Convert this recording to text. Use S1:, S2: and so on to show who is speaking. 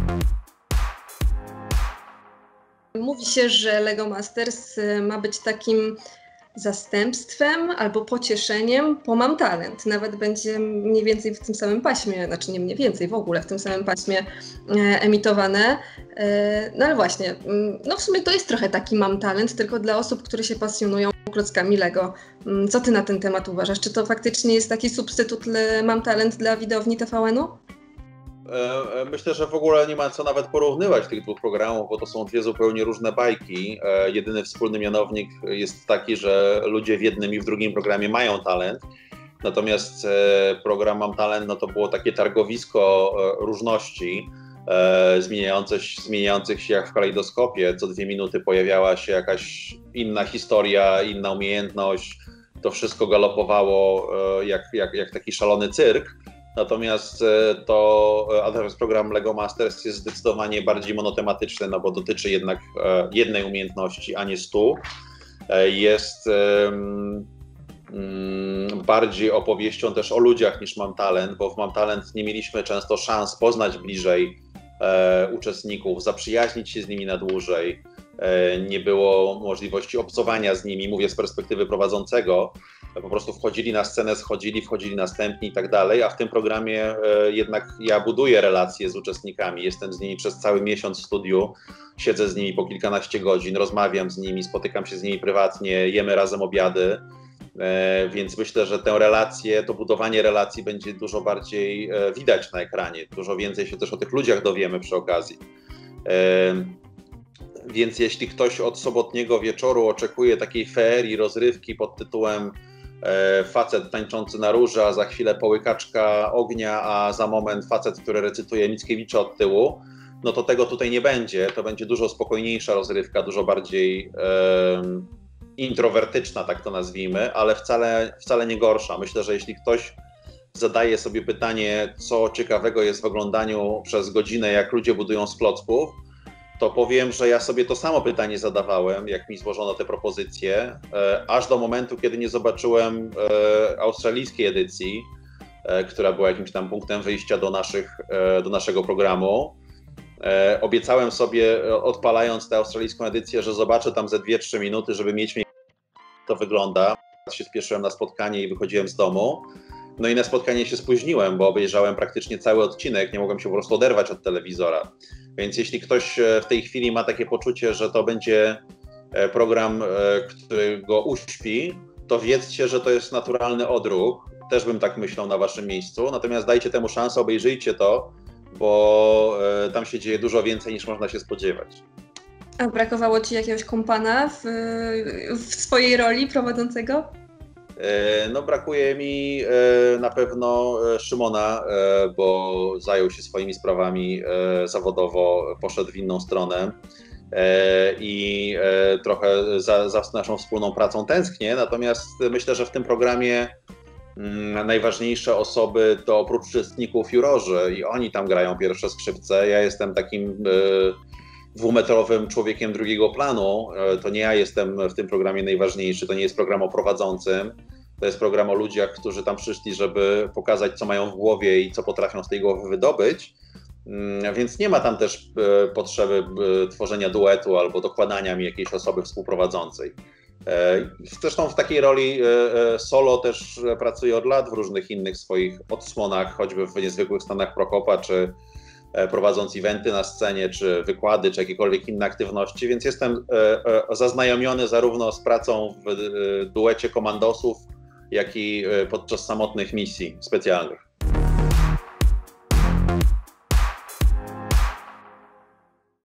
S1: Mówi się, że LEGO Masters ma być takim zastępstwem albo pocieszeniem po Mam Talent. Nawet będzie mniej więcej w tym samym paśmie, znaczy nie mniej więcej, w ogóle w tym samym paśmie emitowane. No ale właśnie, no w sumie to jest trochę taki Mam Talent, tylko dla osób, które się pasjonują klockami LEGO. Co ty na ten temat uważasz? Czy to faktycznie jest taki substytut Mam Talent dla widowni TVN-u?
S2: Myślę, że w ogóle nie ma co nawet porównywać tych dwóch programów, bo to są dwie zupełnie różne bajki. Jedyny wspólny mianownik jest taki, że ludzie w jednym i w drugim programie mają talent. Natomiast program Mam Talent, no to było takie targowisko różności, zmieniających się jak w kalejdoskopie. Co 2 minuty pojawiała się jakaś inna historia, inna umiejętność. To wszystko galopowało jak taki szalony cyrk. Natomiast program LEGO Masters jest zdecydowanie bardziej monotematyczny, no bo dotyczy jednak jednej umiejętności, a nie 100. Jest bardziej opowieścią też o ludziach niż Mam Talent, bo w Mam Talent nie mieliśmy często szans poznać bliżej uczestników, zaprzyjaźnić się z nimi na dłużej. Nie było możliwości obcowania z nimi, mówię z perspektywy prowadzącego. Po prostu wchodzili na scenę, wchodzili następni i tak dalej, a w tym programie jednak ja buduję relacje z uczestnikami, jestem z nimi przez cały miesiąc w studiu, siedzę z nimi po kilkanaście godzin, rozmawiam z nimi, spotykam się z nimi prywatnie, jemy razem obiady, więc myślę, że tę relację, to budowanie relacji będzie dużo bardziej widać na ekranie, dużo więcej się też o tych ludziach dowiemy przy okazji. Więc jeśli ktoś od sobotniego wieczoru oczekuje takiej feerii, rozrywki pod tytułem facet tańczący na róży, a za chwilę połykaczka ognia, a za moment facet, który recytuje Mickiewicza od tyłu, no to tego tutaj nie będzie. To będzie dużo spokojniejsza rozrywka, dużo bardziej introwertyczna, tak to nazwijmy, ale wcale nie gorsza. Myślę, że jeśli ktoś zadaje sobie pytanie, co ciekawego jest w oglądaniu przez godzinę, jak ludzie budują z klocków, to powiem, że ja sobie to samo pytanie zadawałem, jak mi złożono te propozycje, aż do momentu, kiedy nie zobaczyłem australijskiej edycji, która była jakimś tam punktem wyjścia do naszego programu. Obiecałem sobie, odpalając tę australijską edycję, że zobaczę tam ze 2-3 minuty, żeby mieć jak to wygląda. Się spieszyłem na spotkanie i wychodziłem z domu. No i na spotkanie się spóźniłem, bo obejrzałem praktycznie cały odcinek, nie mogłem się po prostu oderwać od telewizora. Więc jeśli ktoś w tej chwili ma takie poczucie, że to będzie program, który go uśpi, to wiedzcie, że to jest naturalny odruch. Też bym tak myślał na waszym miejscu. Natomiast dajcie temu szansę, obejrzyjcie to, bo tam się dzieje dużo więcej niż można się spodziewać.
S1: A brakowało ci jakiegoś kompana w swojej roli prowadzącego?
S2: No brakuje mi na pewno Szymona, bo zajął się swoimi sprawami zawodowo, poszedł w inną stronę i trochę za naszą wspólną pracą tęsknię, natomiast myślę, że w tym programie najważniejsze osoby to oprócz uczestników jurorzy i oni tam grają pierwsze skrzypce. Ja jestem takim dwumetrowym człowiekiem drugiego planu, to nie ja jestem w tym programie najważniejszy, to nie jest program o prowadzącym, to jest program o ludziach, którzy tam przyszli, żeby pokazać, co mają w głowie i co potrafią z tej głowy wydobyć, więc nie ma tam też potrzeby tworzenia duetu albo dokładania mi jakiejś osoby współprowadzącej. Zresztą w takiej roli solo też pracuję od lat w różnych innych swoich odsłonach, choćby w Niezwykłych Stanach Prokopa, czy prowadząc eventy na scenie, czy wykłady, czy jakiekolwiek inne aktywności, więc jestem zaznajomiony zarówno z pracą w duecie komandosów, jak i podczas samotnych misji specjalnych.